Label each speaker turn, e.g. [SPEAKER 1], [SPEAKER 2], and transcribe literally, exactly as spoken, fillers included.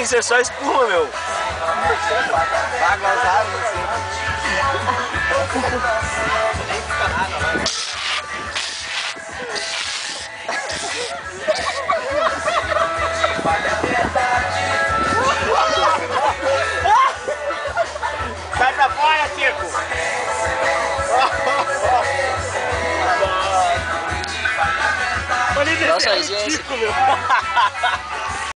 [SPEAKER 1] isso é só espuma, meu.
[SPEAKER 2] Água usada, assim.
[SPEAKER 3] Sai pra fora, Chico!
[SPEAKER 1] Nossa, gente.